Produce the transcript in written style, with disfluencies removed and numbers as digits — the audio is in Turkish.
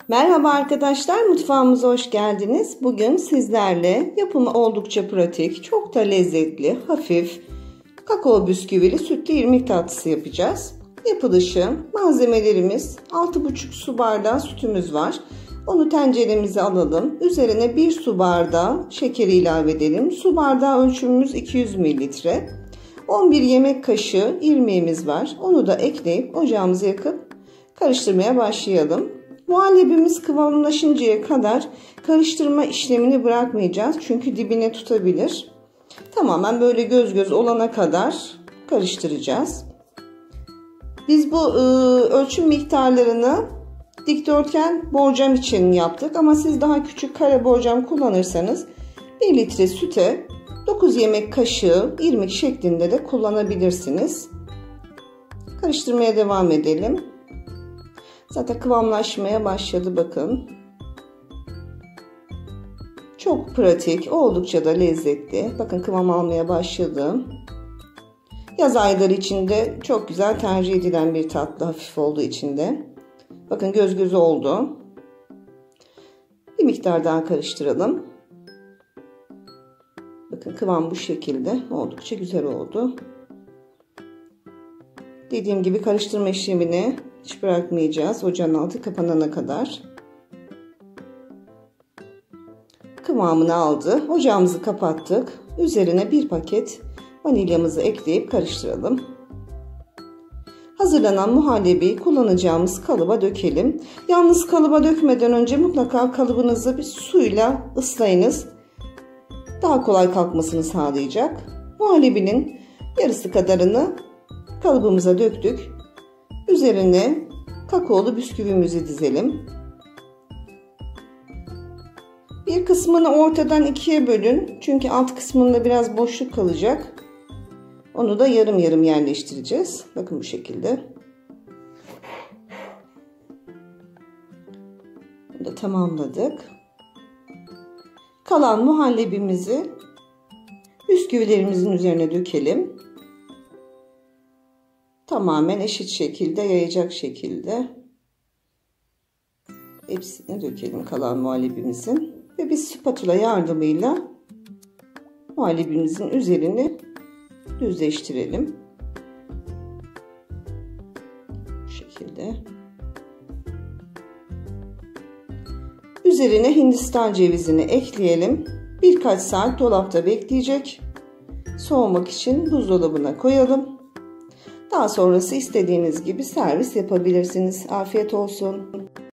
Merhaba arkadaşlar, mutfağımıza hoş geldiniz. Bugün sizlerle yapımı oldukça pratik, çok da lezzetli, hafif kakao bisküvili sütlü irmik tatlısı yapacağız. Yapılışı: malzemelerimiz 6,5 su bardağı sütümüz var. Onu tenceremize alalım. Üzerine 1 su bardağı şekeri ilave edelim. Su bardağı ölçümümüz 200 mililitre. 11 yemek kaşığı irmiğimiz var. Onu da ekleyip ocağımızı yakıp karıştırmaya başlayalım. Muhallebimiz kıvamlaşıncaya kadar karıştırma işlemini bırakmayacağız. Çünkü dibine tutabilir. Tamamen böyle göz göz olana kadar karıştıracağız. Biz bu ölçüm miktarlarını dikdörtgen borcam için yaptık. Ama siz daha küçük kare borcam kullanırsanız 1 litre süte 9 yemek kaşığı irmik şeklinde de kullanabilirsiniz. Karıştırmaya devam edelim. Zaten kıvamlaşmaya başladı, bakın. Çok pratik, oldukça da lezzetli. Bakın kıvam almaya başladı. Yaz ayları içinde çok güzel tercih edilen bir tatlı, hafif olduğu için de. Bakın göz göz oldu. Bir miktar daha karıştıralım. Bakın kıvam bu şekilde, oldukça güzel oldu. Dediğim gibi karıştırma işlemini hiç bırakmayacağız ocağın altı kapanana kadar. Kıvamını aldı. Ocağımızı kapattık. Üzerine bir paket vanilyamızı ekleyip karıştıralım. Hazırlanan muhallebiyi kullanacağımız kalıba dökelim. Yalnız kalıba dökmeden önce mutlaka kalıbınızı bir suyla ıslayınız. Daha kolay kalkmasını sağlayacak. Muhallebinin yarısı kadarını kalıbımıza döktük. Üzerine kakaolu bisküvimizi dizelim. Bir kısmını ortadan ikiye bölün. Çünkü alt kısmında biraz boşluk kalacak. Onu da yarım yarım yerleştireceğiz. Bakın bu şekilde. Bunu da tamamladık. Kalan muhallebimizi bisküvilerimizin üzerine dökelim. Tamamen eşit şekilde yayacak şekilde hepsini dökelim kalan muhallebimizin ve bir spatula yardımıyla muhallebimizin üzerini düzleştirelim. Bu şekilde. Üzerine Hindistan cevizini ekleyelim. Birkaç saat dolapta bekleyecek. Soğumak için buzdolabına koyalım. Daha sonrası istediğiniz gibi servis yapabilirsiniz. Afiyet olsun.